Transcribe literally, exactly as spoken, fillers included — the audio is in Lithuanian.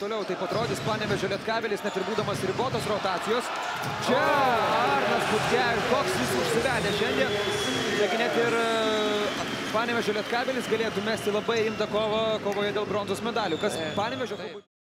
toliau taip atrodys Panevėžio Lietkabelis, net ir būdamas ribotos rotacijos. Čia Arnas Butkevičius, koks jis užsivedė šiandien. Taigi net ir Panevėžio Lietkabelis galėtų mesti labai rimtą kovą kovoje dėl bronzos medalių. Kas Panevėžio klubui